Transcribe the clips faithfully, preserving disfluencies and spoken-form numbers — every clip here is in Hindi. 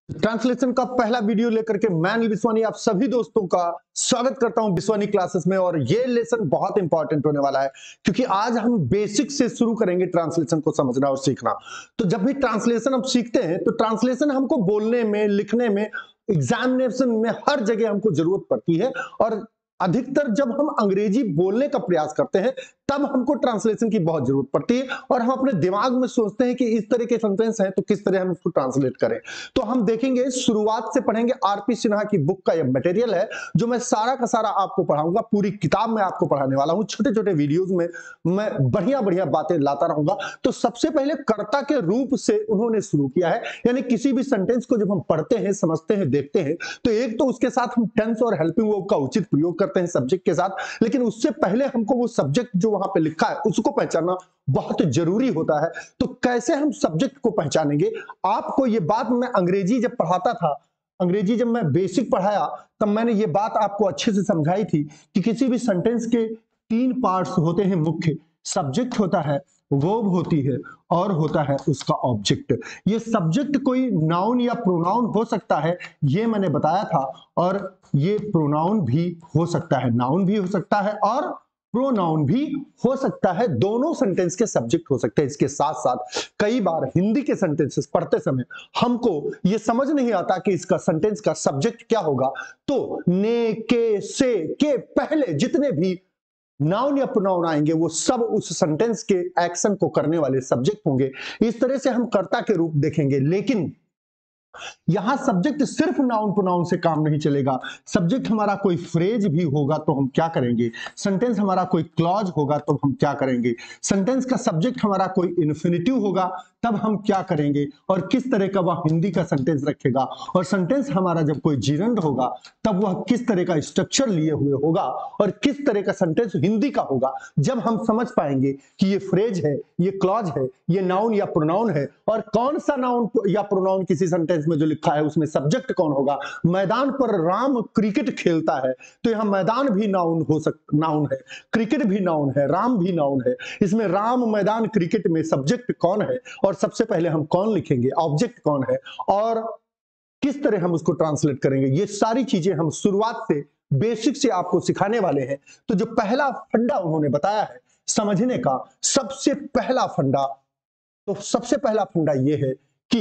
ट्रांसलेशन का पहला वीडियो लेकर के मैं अनिल विश्वानी आप सभी दोस्तों का स्वागत करता हूं विश्वानी क्लासेस में। और ये लेसन बहुत इंपॉर्टेंट होने वाला है क्योंकि आज हम बेसिक से शुरू करेंगे ट्रांसलेशन को समझना और सीखना। तो जब भी ट्रांसलेशन हम सीखते हैं तो ट्रांसलेशन हमको बोलने में, लिखने में, एग्जामिनेशन में हर जगह हमको जरूरत पड़ती है। और अधिकतर जब हम अंग्रेजी बोलने का प्रयास करते हैं तब हमको ट्रांसलेशन की बहुत जरूरत पड़ती है और हम अपने दिमाग में सोचते हैं कि इस तरह के सेंटेंस हैं तो किस तरह हम उसको ट्रांसलेट करें। तो हम देखेंगे, शुरुआत से पढ़ेंगे। आरपी सिन्हा की बुक का यह मटेरियल है जो मैं सारा का सारा आपको पढ़ाऊंगा। पूरी किताब में आपको पढ़ाने वाला हूं। छोटे छोटे वीडियोस में मैं बढ़िया बढ़िया बातें लाता रहूंगा। तो सबसे पहले कर्ता के रूप से उन्होंने शुरू किया है, यानी किसी भी सेंटेंस को जब हम पढ़ते हैं, समझते हैं, देखते हैं तो एक तो उसके साथ हम टेंस और हेल्पिंग वर्ब का उचित प्रयोग करते हैं सब्जेक्ट के साथ, लेकिन उससे पहले हमको वो सब्जेक्ट जो वहां पे लिखा है उसको पहचानना बहुत जरूरी होता है। तो कैसे हम सब्जेक्ट को पहचानेंगे? आपको ये बात मैं अंग्रेजी जब पढ़ाता था, अंग्रेजी जब मैं बेसिक पढ़ाया तब मैंने ये बात आपको अच्छे से समझाई थी कि किसी भी सेंटेंस के तीन पार्ट्स होते हैं मुख्य। सब्जेक्ट होता है, वर्ब होती है और होता है उसका ऑब्जेक्ट। ये सब्जेक्ट कोई नाउन या प्रोनाउन हो सकता है, ये मैंने बताया था। और ये प्रोनाउन भी हो सकता है, नाउन भी हो सकता है और प्रोनाउन भी हो सकता है। दोनों सेंटेंस के सब्जेक्ट हो सकते हैं। इसके साथ साथ कई बार हिंदी के सेंटेंसेस पढ़ते समय हमको ये समझ नहीं आता कि इसका सेंटेंस का सब्जेक्ट क्या होगा। तो ने, के, से के पहले जितने भी नाउन या प्रोनाउन आएंगे वो सब उस सेंटेंस के एक्शन को करने वाले सब्जेक्ट होंगे। इस तरह से हम कर्ता के रूप देखेंगे। लेकिन यहां सब्जेक्ट सिर्फ नाउन प्रोनाउन से काम नहीं चलेगा। सब्जेक्ट हमारा कोई फ्रेज भी होगा तो हम क्या करेंगे, सेंटेंस हमारा कोई क्लॉज होगा तो हम क्या करेंगे, सेंटेंस का सब्जेक्ट हमारा कोई इन्फिनिटिव होगा तब हम क्या करेंगे, और किस तरह का वह हिंदी का सेंटेंस रखेगा। और सेंटेंस हमारा जब कोई जीरंड होगा तब वह किस तरह का स्ट्रक्चर लिए हुए होगा और किस तरह का सेंटेंस हिंदी का होगा। जब हम समझ पाएंगे कि ये फ्रेज है, ये क्लॉज है, ये नाउन या प्रोनाउन है, और कौन सा नाउन या प्रोनाउन किसी सेंटेंस में जो लिखा है उसमें सब्जेक्ट कौन होगा। मैदान पर राम क्रिकेट खेलता है तो यहां मैदान भी नाउन हो सकता, नाउन है, क्रिकेट भी नाउन है, राम भी नाउन है। इसमें राम मैदान क्रिकेट में सब्जेक्ट कौन है और सबसे पहले हम कौन लिखेंगे, ऑब्जेक्ट कौन है, और किस तरह हम उसको ट्रांसलेट करेंगे। ये सारी चीजें हम शुरुआत से बेसिक से आपको सिखाने वाले हैं। तो जो पहला फंडा उन्होंने बताया है समझने का, सबसे पहला फंडा, तो सबसे पहला फंडा यह है कि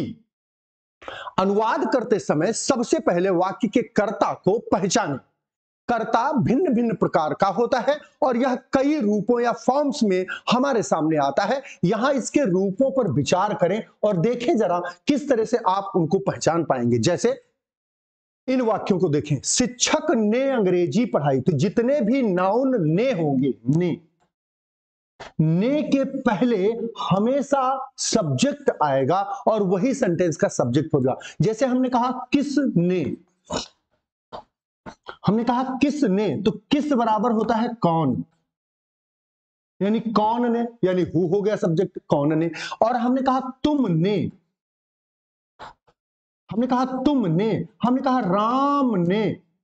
अनुवाद करते समय सबसे पहले वाक्य के कर्ता को पहचानें। कर्ता भिन्न भिन्न प्रकार का होता है और यह कई रूपों या फॉर्म्स में हमारे सामने आता है। यहां इसके रूपों पर विचार करें और देखें जरा किस तरह से आप उनको पहचान पाएंगे। जैसे इन वाक्यों को देखें, शिक्षक ने अंग्रेजी पढ़ाई, तो जितने भी नाउन ने होंगे, ने ने के पहले हमेशा सब्जेक्ट आएगा और वही सेंटेंस का सब्जेक्ट होगा। जैसे हमने कहा किस ने, हमने कहा किस ने, तो किस बराबर होता है कौन, यानी कौन ने, यानी हु हो गया सब्जेक्ट, कौन ने। और हमने कहा तुमने, हमने कहा तुमने, हमने कहा राम ने,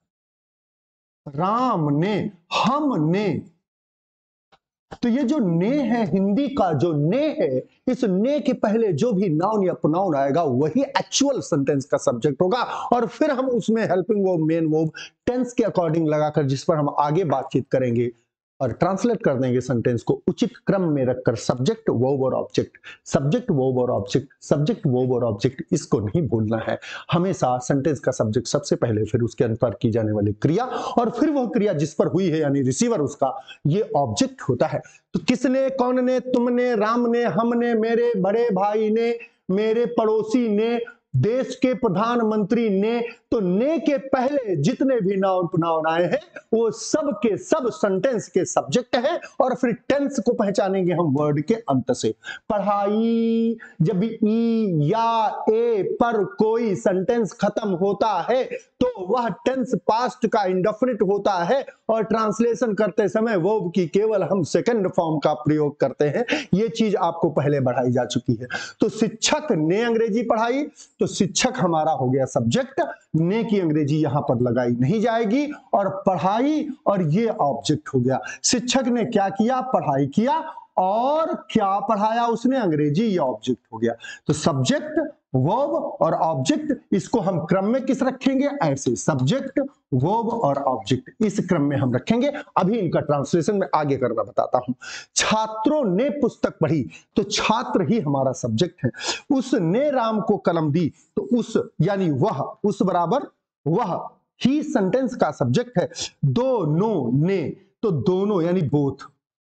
राम ने, हमने। तो ये जो ने है, हिंदी का जो ने है, इस ने के पहले जो भी नाउन या प्रोनाउन आएगा वही एक्चुअल सेंटेंस का सब्जेक्ट होगा। और फिर हम उसमें helping verb, main verb, tense के अकॉर्डिंग लगाकर, जिस पर हम आगे बातचीत करेंगे और ट्रांसलेट कर देंगे सेंटेंस को उचित क्रम में रखकर, सब्जेक्ट, वर्ब और ऑब्जेक्ट, सब्जेक्ट, वर्ब और ऑब्जेक्ट, सब्जेक्ट, वर्ब और ऑब्जेक्ट, इसको नहीं भूलना है। हमेशा सेंटेंस का सब्जेक्ट सबसे पहले, फिर उसके अनुसार की जाने वाली क्रिया, और फिर वह क्रिया जिस पर हुई है यानी रिसीवर उसका, ये ऑब्जेक्ट होता है। तो किसने, कौन ने, तुमने, राम ने, हमने, मेरे बड़े भाई ने, मेरे पड़ोसी ने, देश के प्रधानमंत्री ने, तो ने के पहले जितने भी नाउन प्रोनाउन आए हैं वो सब के सब सेंटेंस के सब्जेक्ट है। और फिर टेंस को पहचानेंगे हम वर्ड के अंत से। पढ़ाई, जब भी ई या ए पर कोई सेंटेंस खत्म होता है तो वह टेंस पास्ट का इंडेफिनिट होता है और ट्रांसलेशन करते समय वर्ब की केवल हम सेकंड फॉर्म का प्रयोग करते हैं। यह चीज आपको पहले बढ़ाई जा चुकी है। तो शिक्षक ने अंग्रेजी पढ़ाई, तो शिक्षक हमारा हो गया सब्जेक्ट, ने की अंग्रेजी यहां पर लगाई नहीं जाएगी, और पढ़ाई और ये ऑब्जेक्ट हो गया। शिक्षक ने क्या किया, पढ़ाई किया, और क्या पढ़ाया उसने, अंग्रेजी, ये ऑब्जेक्ट हो गया। तो सब्जेक्ट, वर्ब और ऑब्जेक्ट, इसको हम क्रम में किस रखेंगे, ऐसे, सब्जेक्ट, वर्ब और ऑब्जेक्ट, इस क्रम में हम रखेंगे। अभी इनका ट्रांसलेशन में आगे करना बताता हूं। छात्रों ने पुस्तक पढ़ी, तो छात्र ही हमारा सब्जेक्ट है। उसने राम को कलम दी, तो उस यानी वह, उस बराबर वह ही सेंटेंस का सब्जेक्ट है। दोनों ने, तो दोनों यानी बोथ,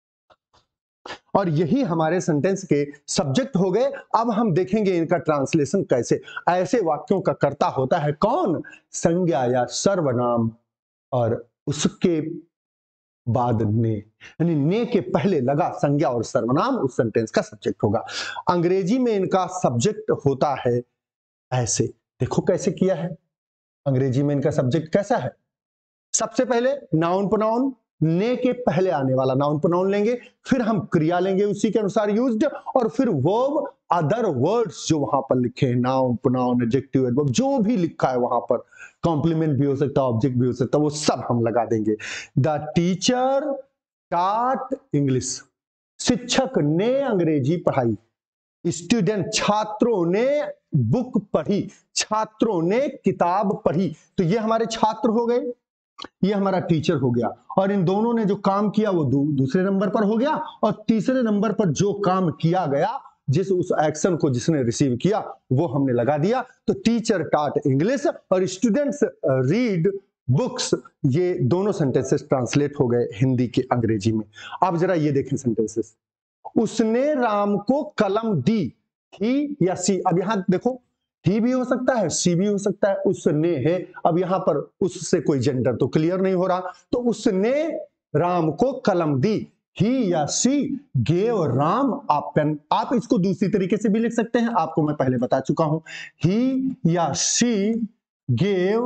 और यही हमारे सेंटेंस के सब्जेक्ट हो गए। अब हम देखेंगे इनका ट्रांसलेशन कैसे। ऐसे वाक्यों का कर्ता होता है कौन, संज्ञा या सर्वनाम, और उसके बाद ने, यानी ने के पहले लगा संज्ञा और सर्वनाम उस सेंटेंस का सब्जेक्ट होगा। अंग्रेजी में इनका सब्जेक्ट होता है ऐसे, देखो कैसे किया है। अंग्रेजी में इनका सब्जेक्ट कैसा है, सबसे पहले नाउन प्रोनाउन, ने के पहले आने वाला नाउन प्रोनाउन लेंगे, फिर हम क्रिया लेंगे उसी के अनुसार यूज्ड, और फिर वर्ब, अदर वर्ड्स जो वहां पर लिखे हैं, नाउन प्रोनाउन एडजेक्टिव एडवर्ब जो भी लिखा है वहां पर, कॉम्प्लीमेंट भी हो सकता है, ऑब्जेक्ट भी हो सकता है, वो सब हम लगा देंगे। द टीचर टॉट इंग्लिश, शिक्षक ने अंग्रेजी पढ़ाई। स्टूडेंट, छात्रों ने बुक पढ़ी, छात्रों ने किताब पढ़ी। तो ये हमारे छात्र हो गए, ये हमारा टीचर हो गया, और इन दोनों ने जो काम किया वो दू, दूसरे नंबर पर हो गया, और तीसरे नंबर पर जो काम किया गया, जिस उस एक्शन को जिसने रिसीव किया वो हमने लगा दिया। तो टीचर टॉट इंग्लिश और स्टूडेंट्स रीड बुक्स, ये दोनों सेंटेंसेस ट्रांसलेट हो गए हिंदी के अंग्रेजी में। अब जरा ये देखें सेंटेंसेस। उसने राम को कलम दी, ही या सी, अब यहां देखो ही भी हो सकता है, सी भी हो सकता है, उसने है। अब यहां पर उससे कोई जेंडर तो क्लियर नहीं हो रहा, तो उसने राम को कलम दी, ही या she gave Ram a pen. आप इसको दूसरी तरीके से भी लिख सकते हैं, आपको मैं पहले बता चुका हूं। ही या सी गेव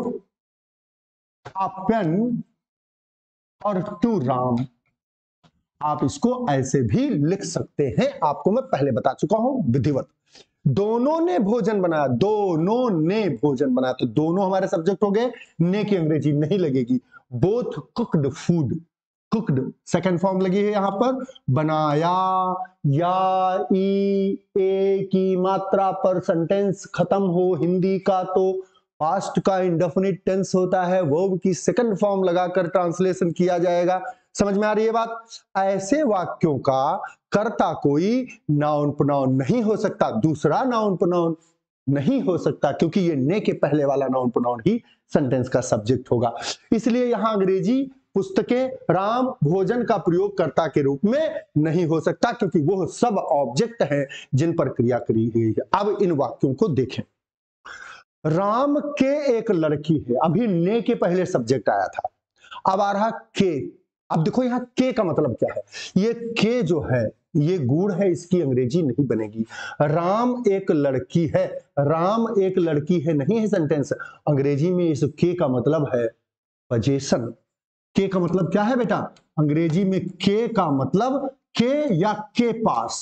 अ पेन और टू राम, आप इसको ऐसे भी लिख सकते हैं, आपको मैं पहले बता चुका हूं विधिवत। दोनों ने भोजन बनाया, दोनों ने भोजन बनाया, तो दोनों हमारे सब्जेक्ट हो गए, ने की अंग्रेजी नहीं लगेगी। Both cooked food, cooked second form लगी है यहां पर। बनाया, या ई ए की मात्रा पर सेंटेंस खत्म हो हिंदी का तो पास्ट का इंडेफिनिट टेंस होता है, वर्ब की सेकंड फॉर्म लगाकर ट्रांसलेशन किया जाएगा। समझ में आ रही है बात। ऐसे वाक्यों का कर्ता कोई नाउन प्रोनाउन नहीं हो सकता, दूसरा नाउन प्रोनाउन नहीं हो सकता, क्योंकि ये ने के पहले वाला नाउन प्रोनाउन ही सेंटेंस का सब्जेक्ट होगा। इसलिए यहां अंग्रेजी पुस्तकें राम भोजन का प्रयोग कर्ता के रूप में नहीं हो सकता, क्योंकि वो सब ऑब्जेक्ट हैं जिन पर क्रिया करी गई है। अब इन वाक्यों को देखें। राम के एक लड़की है, अभी ने के पहले सब्जेक्ट आया था, अब आ रहा के। अब देखो यहां के का मतलब क्या है, ये के जो है ये गूढ़ है, इसकी अंग्रेजी नहीं बनेगी। राम एक लड़की है, राम एक लड़की है नहीं है सेंटेंस, अंग्रेजी में इस के का मतलब है पजेशन। के का मतलब क्या है बेटा, अंग्रेजी में के का मतलब के या के पास,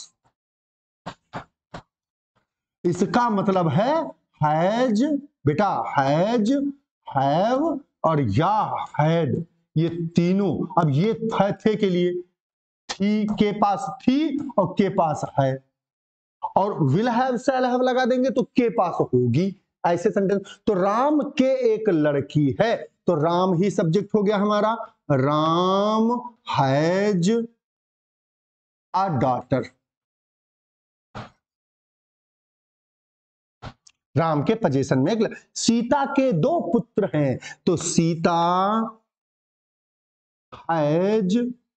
इसका मतलब है हैज, बेटा हैज, हैव और या हैड, ये तीनों। अब ये थे के लिए थी, के पास थी और के पास है, और विल हैव शैल हैव लगा देंगे तो के पास होगी, ऐसे सेंटेंस। तो राम के एक लड़की है, तो राम ही सब्जेक्ट हो गया हमारा। Ram has a daughter, Ram के पजेशन में एक। सीता के दो पुत्र हैं, तो सीता हैज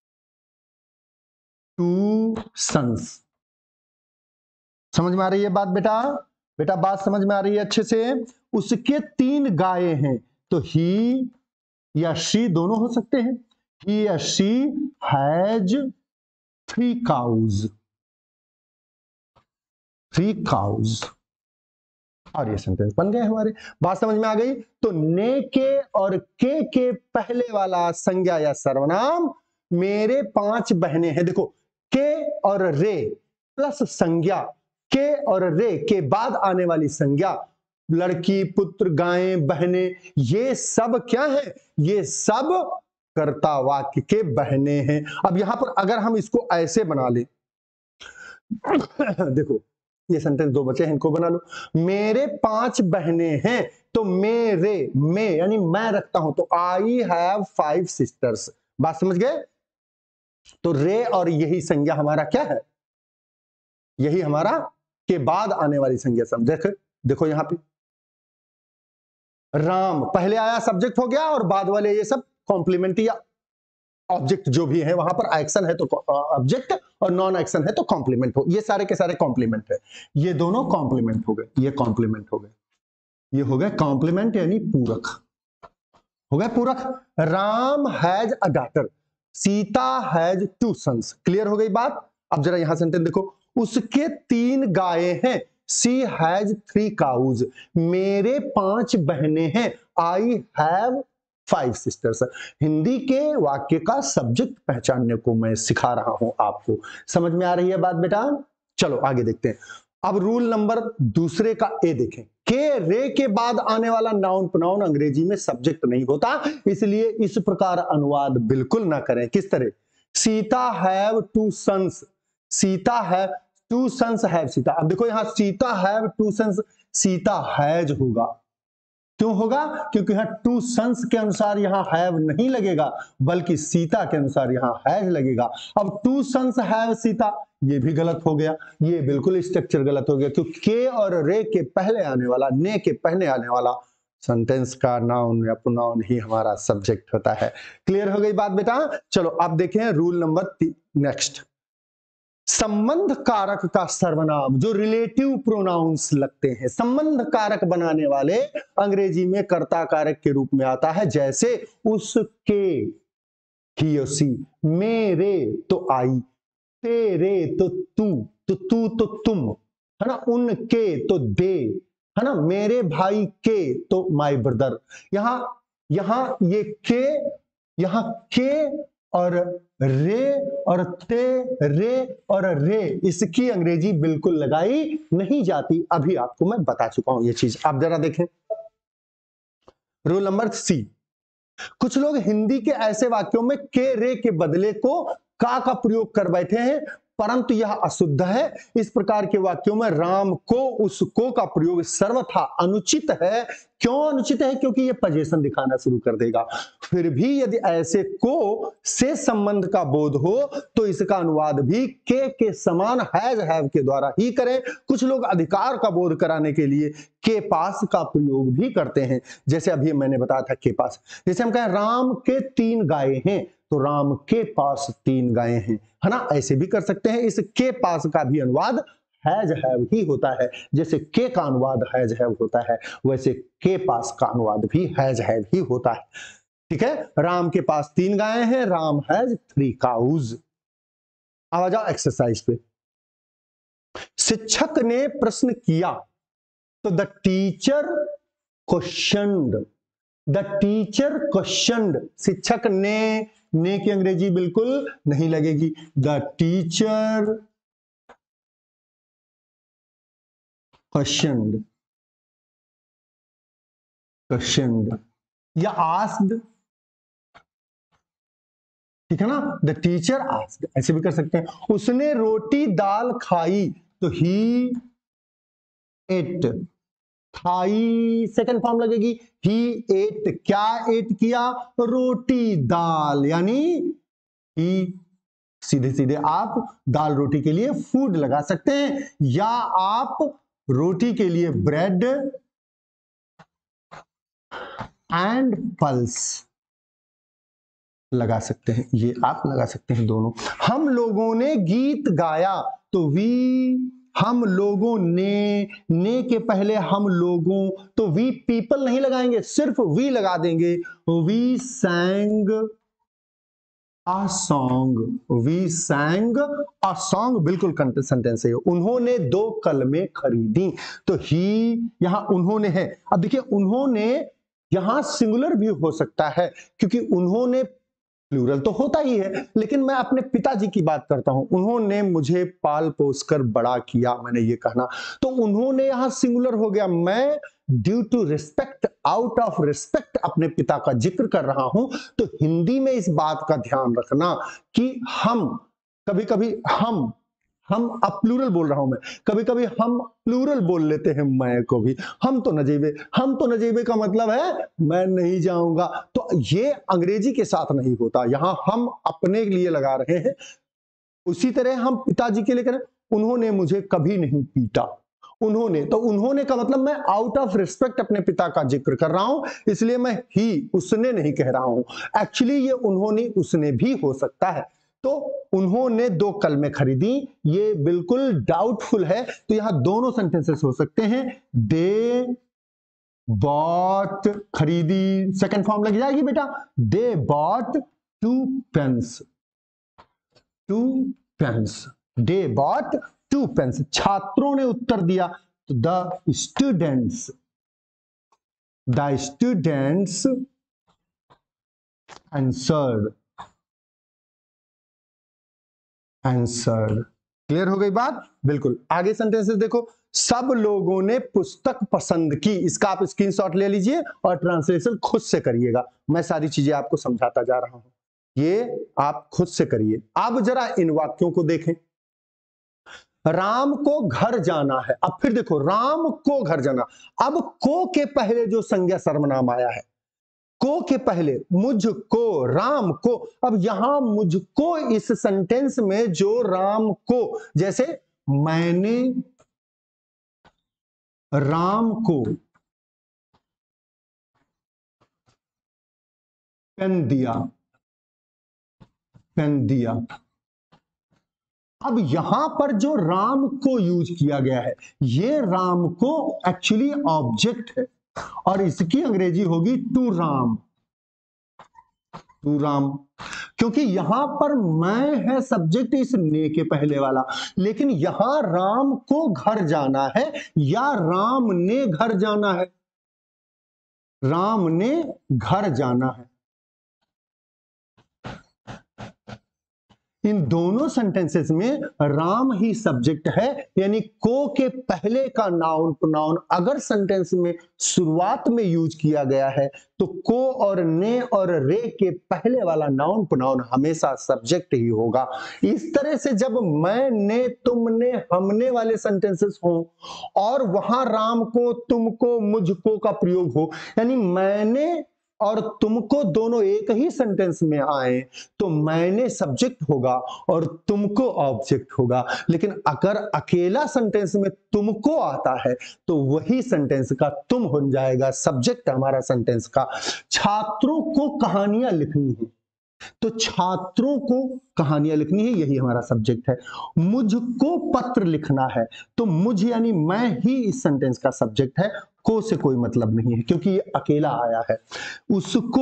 टू सन्स। समझ में आ रही है बात बेटा, बेटा बात समझ में आ रही है अच्छे से। उसके तीन गायें हैं, तो ही या शी दोनों हो सकते हैं। ही या she has three cows, three cows, और ये सेंटेंस बन गए हमारे। बात समझ में आ गई। तो ने के और के के पहले वाला संज्ञा या सर्वनाम, मेरे पांच बहनें हैं। देखो के और रे प्लस संज्ञा, के और रे के बाद आने वाली संज्ञा, लड़की, पुत्र, गायें, बहनें, ये सब क्या है, ये सब कर्ता वाक्य के बहनें हैं। अब यहां पर अगर हम इसको ऐसे बना लें, देखो ये सेंटेंस दो बचे हैं, इनको बना लो। मेरे पांच बहनें हैं, तो मेरे में यानी मैं रखता हूं, तो आई हैव फाइव सिस्टर्स। बात समझ गए? तो रे और यही संज्ञा हमारा क्या है, यही हमारा के बाद आने वाली संज्ञा। समझ देखो, देखो यहां पे राम पहले आया, सब्जेक्ट हो गया, और बाद वाले ये सब कॉम्प्लीमेंट या ऑब्जेक्ट जो भी है, वहां पर एक्शन है तो ऑब्जेक्ट और नॉन एक्शन है तो कॉम्प्लीमेंट हो, ये सारे के सारे कॉम्प्लीमेंट है। ये दोनों कॉम्प्लीमेंट हो गए, ये कॉम्प्लीमेंट हो गए, ये हो गए कॉम्प्लीमेंट यानी पूरक, हो गए पूरक। Ram has a daughter, Sita has two sons. Clear हो गई बात? अब जरा यहां सेंटेंस देखो, उसके तीन गायें हैं, सी हैज थ्री काउज। मेरे पांच बहनें हैं, I have five sisters. Hindi के वाक्य का सब्जेक्ट पहचानने को मैं सिखा रहा हूं आपको। समझ में आ रही है बात बेटा? चलो आगे देखते हैं। अब रूल नंबर दूसरे का ए देखें। के रे के बाद आने वाला नाउन प्रोनाउन अंग्रेजी में सब्जेक्ट नहीं होता, इसलिए इस प्रकार अनुवाद बिल्कुल ना करें। किस तरह? Sita have two sons, Sita है टू सन्स हैव सीता। अब देखो यहां Sita have two sons, Sita has होगा। क्यों होगा? क्योंकि यहां टू सन्स के अनुसार यहां हैव नहीं लगेगा, बल्कि सीता के अनुसार यहां हैज लगेगा। अब टू सन्स हैव सीता, ये भी गलत हो गया, ये बिल्कुल स्ट्रक्चर गलत हो गया, क्योंकि के और रे के पहले आने वाला, ने के पहले आने वाला सेंटेंस का नाउन या प्रोनाउन ही हमारा सब्जेक्ट होता है। क्लियर हो गई बात बेटा? चलो अब देखें रूल नंबर नेक्स्ट। संबंध कारक का सर्वनाम जो रिलेटिव प्रोनाउंस लगते हैं, संबंध कारक बनाने वाले अंग्रेजी में कर्ता कारक के रूप में आता है। जैसे उसके ही और सी, मेरे तो आई, तेरे तो तू, तो तू तो तुम, है ना, उनके तो दे, है ना, मेरे भाई के तो माय ब्रदर। यहां यहां ये के, यहां के और रे और ते, रे और रे, इसकी अंग्रेजी बिल्कुल लगाई नहीं जाती। अभी आपको मैं बता चुका हूं ये चीज। आप जरा देखें रूल नंबर सी। कुछ लोग हिंदी के ऐसे वाक्यों में के रे के बदले को का का प्रयोग कर बैठे हैं, परंतु यह अशुद्ध है। इस प्रकार के वाक्यों में राम को, उसको का प्रयोग सर्वथा अनुचित है। क्यों अनुचित है? क्योंकि यह पजेशन दिखाना शुरू कर देगा। फिर भी यदि ऐसे को से संबंध का बोध हो तो इसका अनुवाद भी के के समान हैज हैव के द्वारा ही करें। कुछ लोग अधिकार का बोध कराने के लिए के पास का प्रयोग भी करते हैं, जैसे अभी मैंने बताया था के पास। जैसे हम कहें राम के तीन गायें हैं, तो राम के पास तीन गायें हैं, है ना, ऐसे भी कर सकते हैं। इस के पास का भी अनुवाद हैज हैव ही होता है। जैसे के का अनुवाद हैज हैव होता है, वैसे के पास का अनुवाद भी हैज हैव ही होता है। ठीक है, राम के पास तीन गायें हैं, राम हैज थ्री काउज। अब आ जाओ एक्सरसाइज पे। शिक्षक ने प्रश्न किया तो the teacher questioned, the teacher questioned. शिक्षक ने, ने की अंग्रेजी बिल्कुल नहीं लगेगी। द टीचर क्वेश्चनड, क्वेश्चनड या आस्क्ड, ठीक है ना, द टीचर आस्क्ड, ऐसे भी कर सकते हैं। उसने रोटी दाल खाई तो ही एट, खाई सेकंड फॉर्म लगेगी, ही एट। क्या एट किया? रोटी दाल, यानी ही। सीधे सीधे आप दाल रोटी के लिए फूड लगा सकते हैं, या आप रोटी के लिए ब्रेड एंड पल्स लगा सकते हैं, ये आप लगा सकते हैं दोनों। हम लोगों ने गीत गाया तो वी, हम लोगों ने, ने के पहले हम लोगों, तो वी पीपल नहीं लगाएंगे, सिर्फ वी लगा देंगे। We sang a song, we sang a song, बिल्कुल सेंटेंस है। उन्होंने दो कलमें खरीदी तो ही, यहां उन्होंने है। अब देखिए उन्होंने यहां सिंगुलर भी हो सकता है, क्योंकि उन्होंने प्लूरल तो होता ही है, लेकिन मैं अपने पिताजी की बात करता हूं। उन्होंने मुझे पाल पोस कर बड़ा किया, मैंने ये कहना, तो उन्होंने यहां सिंगुलर हो गया। मैं due to respect, out of respect अपने पिता का जिक्र कर रहा हूं। तो हिंदी में इस बात का ध्यान रखना कि हम कभी कभी हम हम, अब प्लूरल बोल रहा हूं मैं, कभी कभी हम प्लूरल बोल लेते हैं मैं को भी, हम तो न जेबे, हम तो न जेबे का मतलब है मैं नहीं जाऊंगा, तो ये अंग्रेजी के साथ नहीं होता, यहां हम अपने लिए लगा रहे हैं। उसी तरह हम पिताजी के लिए करें, उन्होंने मुझे कभी नहीं पीटा, उन्होंने, तो उन्होंने का मतलब मैं आउट ऑफ रिस्पेक्ट अपने पिता का जिक्र कर रहा हूं, इसलिए मैं ही, उसने नहीं कह रहा हूं। एक्चुअली ये उन्होंने उसने भी हो सकता है। तो उन्होंने दो कलमें खरीदी, ये बिल्कुल डाउटफुल है, तो यहां दोनों सेंटेंसेस हो सकते हैं। दे बॉट, खरीदी, सेकंड फॉर्म लग जाएगी बेटा, they bought two pens, two pens, they bought two pens, छात्रों ने उत्तर दिया, तो the students, the students answered, answered. Clear हो गई बात? बिल्कुल। आगे सेंटेंसेस देखो, सब लोगों ने पुस्तक पसंद की, इसका आप स्क्रीनशॉट ले लीजिए और ट्रांसलेशन खुद से करिएगा, मैं सारी चीजें आपको समझाता जा रहा हूं, ये आप खुद से करिए। अब जरा इन वाक्यों को देखें, राम को घर जाना है, अब फिर देखो राम को घर जाना, अब को के पहले जो संज्ञा सर्वनाम आया है, को के पहले मुझको, राम को, अब यहां मुझको इस सेंटेंस में जो राम को, जैसे मैंने राम को पेन दिया, पेन दिया, अब यहां पर जो राम को यूज किया गया है, ये राम को एक्चुअली ऑब्जेक्ट है और इसकी अंग्रेजी होगी टू राम, टू राम, क्योंकि यहां पर मैं है सब्जेक्ट इस ने के पहले वाला, लेकिन यहां राम को घर जाना है या राम ने घर जाना है, राम ने घर जाना है। इन दोनों सेंटेंसेस में राम ही सब्जेक्ट है, यानी को के पहले का नाउन प्रोनाउन अगर सेंटेंस में शुरुआत में यूज किया गया है तो को और ने और रे के पहले वाला नाउन प्रोनाउन हमेशा सब्जेक्ट ही होगा। इस तरह से जब मैं, ने, तुमने, हमने वाले सेंटेंसेस हो और वहां राम को, तुमको, मुझको का प्रयोग हो, यानी मैंने और तुमको दोनों एक ही सेंटेंस में आए तो मैंने सब्जेक्ट होगा और तुमको ऑब्जेक्ट होगा, लेकिन अगर अकेला सेंटेंस में तुमको आता है तो वही सेंटेंस का तुम हो जाएगा सब्जेक्ट हमारा सेंटेंस का। छात्रों को कहानियां लिखनी है तो छात्रों को कहानियां लिखनी है, यही हमारा सब्जेक्ट है। मुझको पत्र लिखना है तो मुझ यानी मैं ही इस सेंटेंस का सब्जेक्ट है, को से कोई मतलब नहीं है क्योंकि ये अकेला आया है। उसको,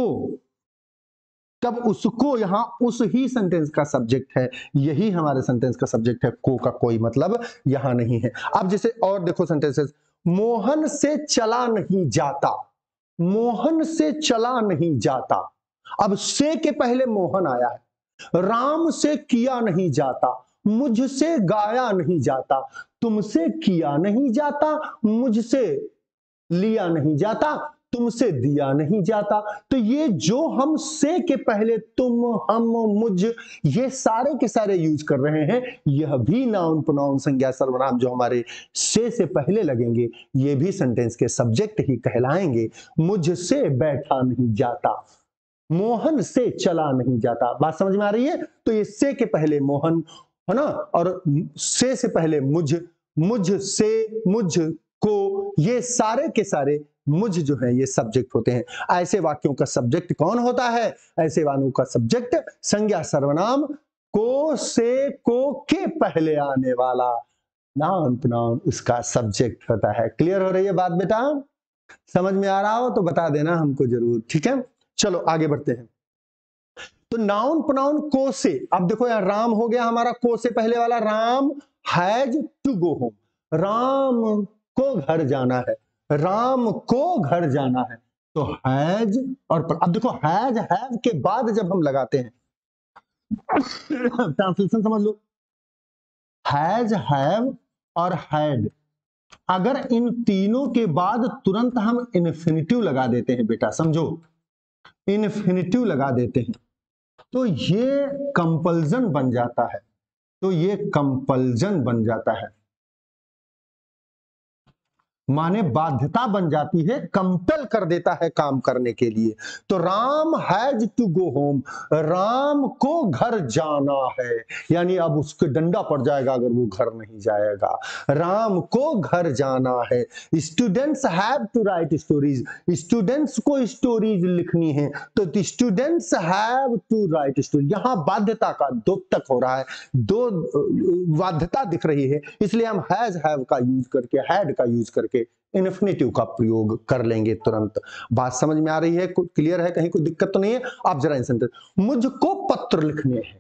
तब उसको यहां उस ही सेंटेंस का सब्जेक्ट है, यही हमारे सेंटेंस का सब्जेक्ट है, को का कोई मतलब यहां नहीं है। अब जैसे और देखो सेंटेंसेस, मोहन से चला नहीं जाता, मोहन से चला नहीं जाता, अब से के पहले मोहन आया है। राम से किया नहीं जाता, मुझसे गाया नहीं जाता, तुमसे किया नहीं जाता, मुझसे लिया नहीं जाता, तुमसे दिया नहीं जाता। तो ये जो हम से के पहले तुम, हम, मुझ, ये सारे के सारे यूज कर रहे हैं, यह भी नाउन प्रोनाउन संज्ञा सर्वनाम जो हमारे से से पहले लगेंगे ये भी सेंटेंस के सब्जेक्ट ही कहलाएंगे। मुझसे बैठा नहीं जाता, मोहन से चला नहीं जाता, बात समझ में आ रही है? तो ये से के पहले मोहन है ना, और से से पहले मुझ, मुझ से, मुझ को, ये सारे के सारे मुझ जो है ये सब्जेक्ट होते हैं। ऐसे वाक्यों का सब्जेक्ट कौन होता है? ऐसे वाक्यों का सब्जेक्ट संज्ञा सर्वनाम को, से, को के पहले आने वाला नाउन प्रोनाउन उसका सब्जेक्ट होता है। क्लियर हो रही है बात बेटा? समझ में आ रहा हो तो बता देना हमको जरूर, ठीक है? चलो आगे बढ़ते हैं। तो नाउन प्रोनाउन को से, अब देखो यार राम हो गया हमारा को से पहले वाला, Ram has to go home, Ram को घर जाना है, राम को घर जाना है, तो हैज और पर, अब देखो हैज हैव के बाद जब हम लगाते हैं ट्रांसलेशन समझ लो, हैज हैव और हैड, अगर इन तीनों के बाद तुरंत हम इन्फिनिटिव लगा देते हैं बेटा, समझो इन्फिनिटिव लगा देते हैं तो ये कंपल्सन बन जाता है। तो ये कंपल्जन बन जाता है, माने बाध्यता बन जाती है, कंपेल कर देता है काम करने के लिए। तो Ram has to go home, Ram को घर जाना है, यानी अब उसके डंडा पड़ जाएगा अगर वो घर नहीं जाएगा। राम को घर जाना है। Students have to write stories, students को स्टोरीज लिखनी है, तो students have to write story. यहां बाध्यता का दो तक हो रहा है, दो बाध्यता दिख रही है, इसलिए हम हैज हैव का यूज करके, हैड का यूज करके इन्फिनेटिव का प्रयोग कर लेंगे तुरंत। बात समझ में आ रही है, क्लियर है, कहीं कोई दिक्कत तो नहीं है? आप जरा इन सेंटेंस, मुझको पत्र लिखने हैं।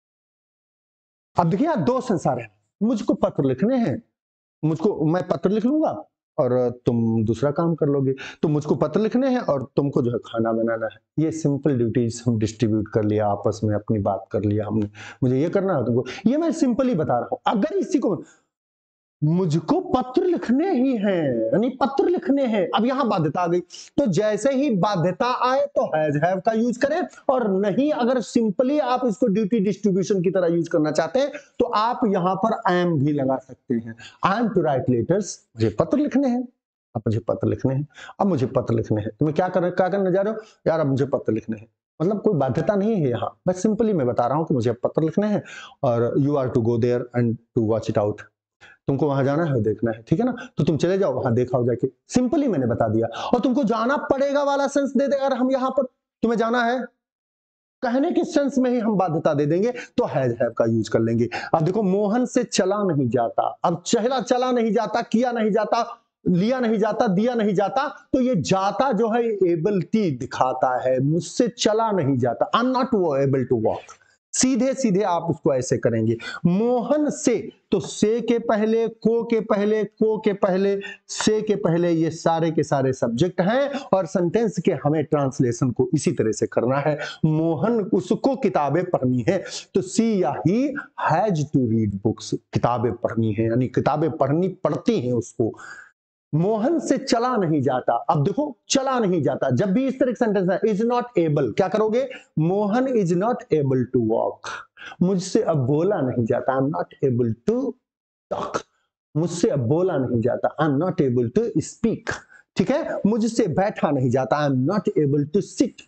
अब देखिए दो संसार है, मुझको पत्र लिखने हैं, मुझको, मैं पत्र लिख लूंगा और तुम दूसरा काम कर लोगे, तो मुझको पत्र लिखने हैं और तुमको जो है खाना बनाना है। ये सिंपल ड्यूटीज हम डिस्ट्रीब्यूट कर लिया, आपस में अपनी बात कर लिया हमने, मुझे ये करना है तुमको, ये मैं सिंपल ही बता रहा हूं। अगर इसी को मुझको पत्र लिखने ही हैं, यानी पत्र लिखने हैं, अब यहां बाध्यता आ गई, तो जैसे ही बाध्यता आए तो हैज हैव का यूज करें, और नहीं अगर सिंपली आप इसको ड्यूटी डिस्ट्रीब्यूशन की तरह यूज करना चाहते हैं तो आप यहां पर एम भी लगा सकते हैं। I am to write letters, मुझे पत्र लिखने हैं, अब मुझे पत्र लिखने हैं, अब मुझे पत्र लिखने हैं, तुम्हें क्या कर क्या करने जा रहे हो यार, अब मुझे पत्र लिखने हैं, मतलब कोई बाध्यता नहीं है यहाँ, बस सिंपली मैं बता रहा हूं कि मुझे पत्र लिखने हैं और you are to go there and to watch it out, तुमको वहां जाना है, देखना है, ठीक है ना, तो तुम चले जाओ वहां, देखा हो जाके, सिंपली मैंने बता दिया। और तुमको जाना पड़ेगा वाला सेंस दे दे, अगर हम यहां पर तुम्हें जाना है कहने के सेंस में ही हम बाध्यता दे देंगे, तो हैज हैव का यूज कर लेंगे। अब देखो, मोहन से चला नहीं जाता, अब चहला चला नहीं जाता, किया नहीं जाता, लिया नहीं जाता, दिया नहीं जाता, तो ये जाता जो है एबिलिटी दिखाता है, मुझसे चला नहीं जाता, I am not able to walk, सीधे सीधे आप उसको ऐसे करेंगे। मोहन से, तो से के पहले, को के पहले, को के पहले, से के पहले, ये सारे के सारे सब्जेक्ट हैं और सेंटेंस के हमें ट्रांसलेशन को इसी तरह से करना है। मोहन उसको किताबें पढ़नी है, तो सी या he has to read books, किताबें पढ़नी है, यानी किताबें पढ़नी पड़ती हैं उसको। मोहन से चला नहीं जाता, अब देखो चला नहीं जाता, जब भी इस तरह का सेंटेंस है, इज नॉट एबल, क्या करोगे, Mohan is not able to walk, मुझसे अब बोला नहीं जाता, I am not able to talk, मुझसे अब बोला नहीं जाता, I am not able to speak, ठीक है, मुझसे बैठा नहीं जाता, I am not able to sit,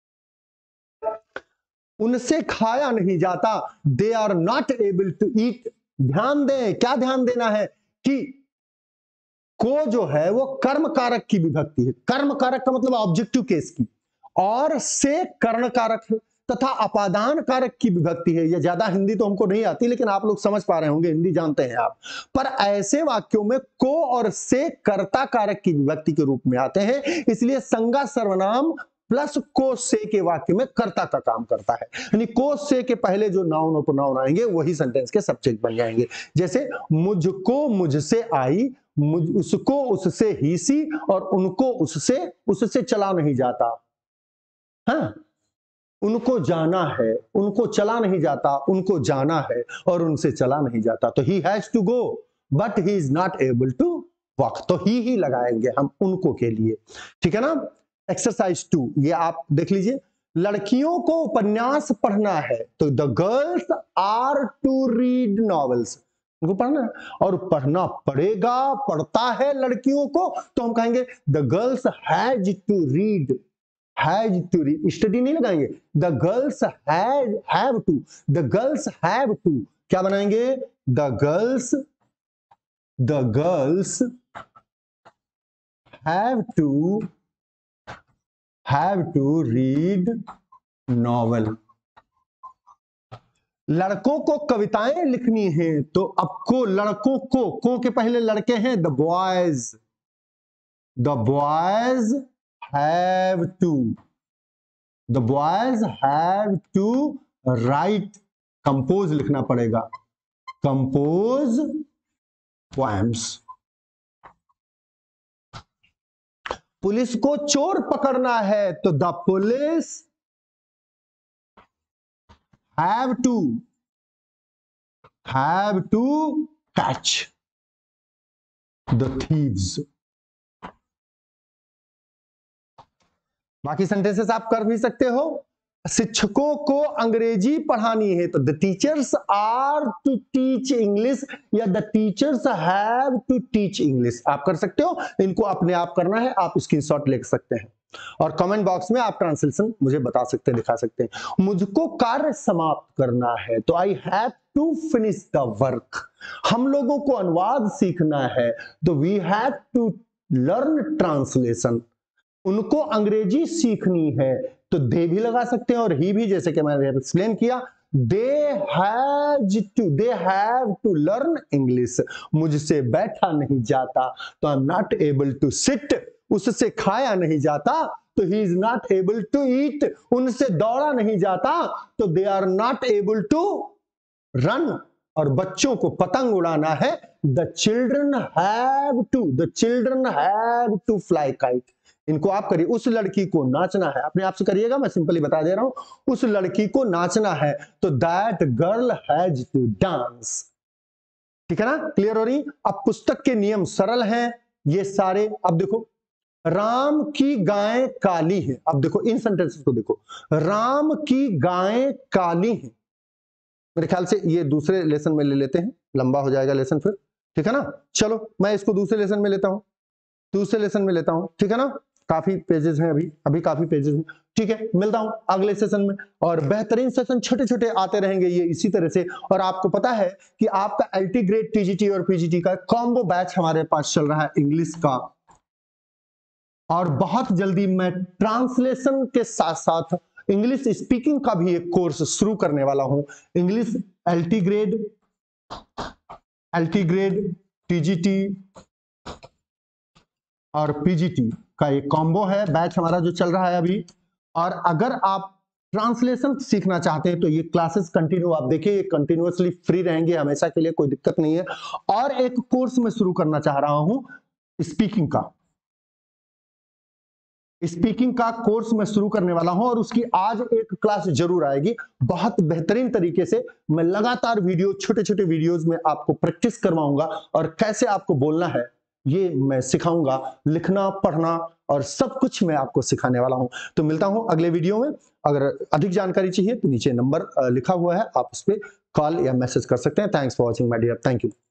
उनसे खाया नहीं जाता, they are not able to eat. ध्यान दें, क्या ध्यान देना है कि को जो है वो कर्म कारक की विभक्ति है, कर्म कारक का मतलब ऑब्जेक्टिव केस की, और से कर्ण कारक है तथा अपादान कारक की विभक्ति है। ये ज्यादा हिंदी तो हमको नहीं आती, लेकिन आप लोग समझ पा रहे होंगे, हिंदी जानते हैं आप। पर ऐसे वाक्यों में को और से कर्ता कारक की विभक्ति के रूप में आते हैं, इसलिए संज्ञा सर्वनाम प्लस को से के वाक्य में कर्ता का काम करता है, यानी को से के पहले जो नाउन और प्रोनाउन आएंगे वही सेंटेंस के सब्जेक्ट बन जाएंगे। जैसे मुझको मुझसे आई, मुझ उसको उससे ही सी, और उनको उससे उससे चला नहीं जाता, हाँ, उनको जाना है, उनको चला नहीं जाता, उनको जाना है, और उनसे चला नहीं जाता, तो he has to go but he is not able to walk, तो ही ही लगाएंगे हम उनको के लिए, ठीक है ना। एक्सरसाइज टू, ये आप देख लीजिए, लड़कियों को उपन्यास पढ़ना है, तो the girls are to read novels, उनको पढ़ना है, और पढ़ना पड़ेगा, पढ़ता है लड़कियों को, तो हम कहेंगे the girls has to read, has to read, study नहीं लगाएंगे, the girls has have to, the girls have to, क्या बनाएंगे, the girls the girls have to have to read novel. लड़कों को कविताएं लिखनी है, तो अब को, लड़कों को, को के पहले लड़के हैं, the boys, the boys have to, the boys have to write, compose लिखना पड़ेगा, कंपोज पोएम्स। पुलिस को चोर पकड़ना है, तो the police have to have to catch the thieves. बाकी सेंटेंसेस आप कर भी सकते हो, शिक्षकों को अंग्रेजी पढ़ानी है तो the teachers are to teach English या the teachers have to teach English आप कर सकते हो, इनको अपने आप करना है, आप स्क्रीनशॉट ले सकते हैं और कमेंट बॉक्स में आप ट्रांसलेशन मुझे बता सकते हैं, दिखा सकते हैं। मुझको कार्य समाप्त करना है तो I have to finish the work. हम लोगों को अनुवाद सीखना है तो we have to learn translation. उनको अंग्रेजी सीखनी है तो दे भी लगा सकते हैं और ही भी, जैसे कि मैंने एक्सप्लेन किया, they have to they have to learn English. मुझसे बैठा नहीं जाता तो I am not able to sit. उससे खाया नहीं जाता तो he is not able to eat. उनसे दौड़ा नहीं जाता तो they are not able to run. और बच्चों को पतंग उड़ाना है, the children have to the children have to fly kite. इनको आप करिए। उस लड़की को नाचना है, अपने आप से करिएगा, मैं सिंपली बता दे रहा हूं। उस लड़की को नाचना है तो that girl has to dance. ठीक है ना, क्लियर हो रही। अब पुस्तक के नियम सरल हैं ये सारे। अब देखो, राम की गाय काली है। अब देखो इन सेंटेंसेस को देखो, राम की गाय काली है। मेरे ख्याल से ये दूसरे लेसन में ले लेते हैं, लंबा हो जाएगा लेसन फिर। ठीक है ना, चलो मैं इसको दूसरे लेसन में लेता हूं, दूसरे लेसन में लेता हूं। ठीक है ना, काफी पेजेस हैं अभी अभी काफी पेजेस हैं। ठीक है, मिलता हूं अगले सेशन में। और बेहतरीन सेशन छोटे छोटे आते रहेंगे ये इसी तरह से। और आपको पता है कि आपका एलटी ग्रेड, टीजीटी और पीजीटी का कॉम्बो बैच हमारे पास चल रहा है इंग्लिश का। और बहुत जल्दी मैं ट्रांसलेशन के साथ साथ इंग्लिश स्पीकिंग का भी एक कोर्स शुरू करने वाला हूं। English LT grade, LT grade, TGT और पीजीटी का एक कॉम्बो है बैच हमारा जो चल रहा है अभी। और अगर आप ट्रांसलेशन सीखना चाहते हैं तो ये क्लासेस कंटिन्यू आप देखिए, ये कंटिन्यूअसली फ्री रहेंगे हमेशा के लिए, कोई दिक्कत नहीं है। और एक कोर्स मैं शुरू करना चाह रहा हूं स्पीकिंग का, स्पीकिंग का कोर्स मैं शुरू करने वाला हूं और उसकी आज एक क्लास जरूर आएगी। बहुत बेहतरीन तरीके से मैं लगातार वीडियो, छोटे छोटे वीडियोस में आपको प्रैक्टिस करवाऊंगा और कैसे आपको बोलना है ये मैं सिखाऊंगा। लिखना, पढ़ना और सब कुछ मैं आपको सिखाने वाला हूं। तो मिलता हूं अगले वीडियो में। अगर अधिक जानकारी चाहिए तो नीचे नंबर लिखा हुआ है, आप उस पर कॉल या मैसेज कर सकते हैं। Thanks for watching my dear, thank you.